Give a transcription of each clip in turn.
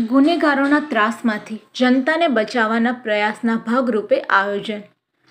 ગુનેગારોના ત્રાસમાંથી જનતાને બચાવવાના પ્રયાસના ભાગરૂપે આયોજન।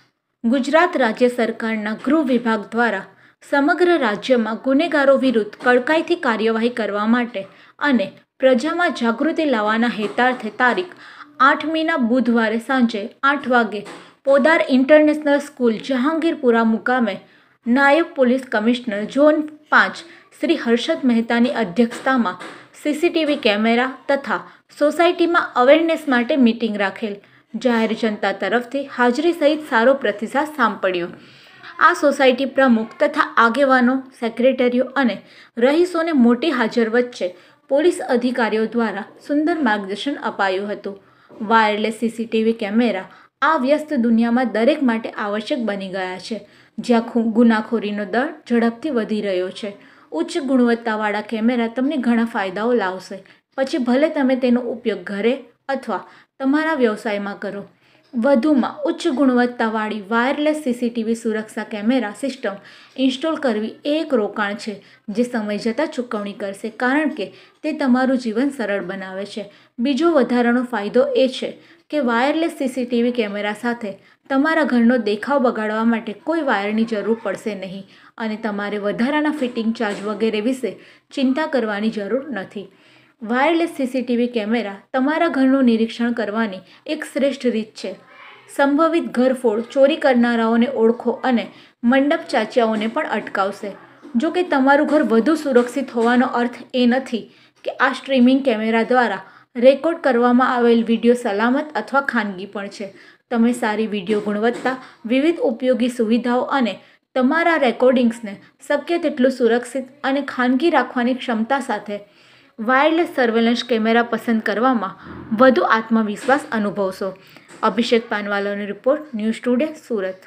ગુજરાત રાજ્ય સરકારના ગૃહ વિભાગ દ્વારા સમગ્ર રાજ્યમાં ગુનેગારો વિરુદ્ધ કડકાઈથી કાર્યવાહી કરવા માટે અને પ્રજામાં જાગૃતિ લાવવાના હેતાર્થે તારીખ 8 મેના બુધવારે સાંજે 8 વાગે પોદાર ઇન્ટરનેશનલ સ્કૂલ જહાંગીરપુરા મુકામે નાયબ police commissioner zone 5 Shri Harshad મહેતાની અધ્યક્ષતામાં સીસીટીવી કેમેરા તથા સોસાયટીમાં અવેરનેસ માટે મીટિંગ રાખેલ। જાહેર જનતા તરફથી હાજરી સહિત સારો પ્રતિસાદ સાંપડ્યો। આ સોસાયટી પ્રમુખ તથા આગેવાનો, સેક્રેટરીઓ અને રહીશોને મોટી હાજર વચ્ચે પોલીસ અધિકારીઓ દ્વારા સુંદર માર્ગદર્શન અપાયું હતું। વાયરલેસ સીસીટીવી કેમેરા આ વ્યસ્ત દુનિયામાં દરેક માટે આવશ્યક બની ગયા છે, જ્યાં ગુનાખોરીનો દર ઝડપથી વધી રહ્યો છે। ઉચ્ચ ગુણવત્તાવાળા કેમેરા તમને ઘણા ફાયદાઓ લાવશે, પછી ભલે તમે તેનો ઉપયોગ ઘરે અથવા તમારા વ્યવસાયમાં કરો। વધુમાં ઉચ્ચ ગુણવત્તાવાળી વાયરલેસ સીસીટીવી સુરક્ષા કેમેરા સિસ્ટમ ઇન્સ્ટોલ કરવી એ એક રોકાણ છે જે સમય જતાં ચૂકવણી કરશે, કારણ કે તે તમારું જીવન સરળ બનાવે છે। બીજો વધારાનો ફાયદો એ છે કે વાયરલેસ સીસીટીવી કેમેરા સાથે તમારા ઘરનો દેખાવ બગાડવા માટે કોઈ વાયરની જરૂર પડશે નહીં અને તમારે વધારાના ફિટિંગ ચાર્જ વગેરે વિશે ચિંતા કરવાની જરૂર નથી। વાયરલેસ સીસીટીવી કેમેરા તમારા ઘરનું નિરીક્ષણ કરવાની એક શ્રેષ્ઠ રીત છે। સંભવિત ઘરફોડ, ચોરી કરનારાઓને ઓળખો અને મંડપ ચાચિયાઓને પણ અટકાવશે। જો કે તમારું ઘર વધુ સુરક્ષિત હોવાનો અર્થ એ નથી કે આ સ્ટ્રીમિંગ કેમેરા દ્વારા રેકોર્ડ કરવામાં આવેલ વિડીયો સલામત અથવા ખાનગી પણ છે। તમે સારી વિડીયો ગુણવત્તા, વિવિધ ઉપયોગી સુવિધાઓ અને તમારા રેકોર્ડિંગ્સને શક્ય તેટલું સુરક્ષિત અને ખાનગી રાખવાની ક્ષમતા સાથે વાયરલેસ સર્વેલન્સ કેમેરા પસંદ કરવામાં વધુ આત્મવિશ્વાસ અનુભવશો। અભિષેક પાનવાલાનો report, news today, Surat.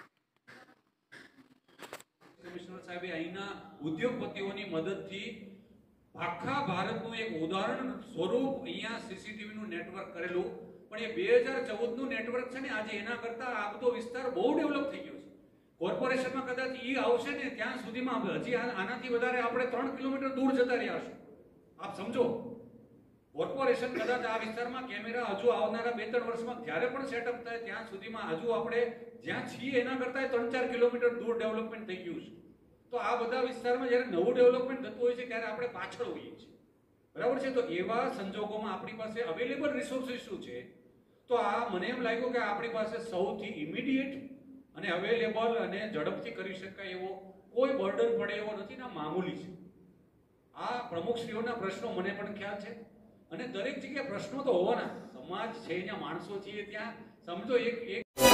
Commissioner સાહેબે અહીંના ઉદ્યોગપતિઓની મદદથી આખા ભારતનું એક ઉદાહરણ સ્વરૂપ અહીંયા સીસીટીવી નું નેટવર્ક કરેલું, પણ એ 2014 નું નેટવર્ક છે ને, આજે એના કરતા આ બધો વિસ્તાર બહુ ડેવલપ થઈ ગયો છે। કોર્પોરેશનમાં કદાચ ઈ આવશે ને ત્યાં સુધીમાં હજી આનાથી વધારે આપણે 3 કિલોમીટર દૂર જતા રહ્યા હશું। આપ સમજો, કોર્પોરેશન કદાચ આ વિસ્તારમાં કેમેરા હજુ આવનારા 2-3 વર્ષમાં જ્યારે પણ સેટઅપ થાય ત્યાં સુધીમાં હજુ આપણે જ્યાં છીએ એના કરતા 3-4 કિલોમીટર દૂર ડેવલપમેન્ટ થઈ ગયું છે। તો આ બધા વિસ્તારમાં જ્યારે નવું ડેવલપમેન્ટ થતું હોય છે ત્યારે આપણે પાછળ હોઈએ છીએ, બરાબર છે। તો એવા સંજોગોમાં આપણી પાસે અવેલેબલ રિસોર્સિસ શું છે? તો આ મને એમ લાગ્યું કે આપણી પાસે સૌથી ઇમિડિયેટ અને અવેલેબલ અને ઝડપથી કરી શકાય એવો કોઈ બર્ડન પડે એવો નથી ને, મામૂલી છે। આ પ્રમુખશ્રીઓના પ્રશ્નો મને પણ ખ્યાલ છે અને દરેક જગ્યાએ પ્રશ્નો તો હોવાના, સમાજ છે, અહીંયા માણસો છીએ, ત્યાં સમજો એક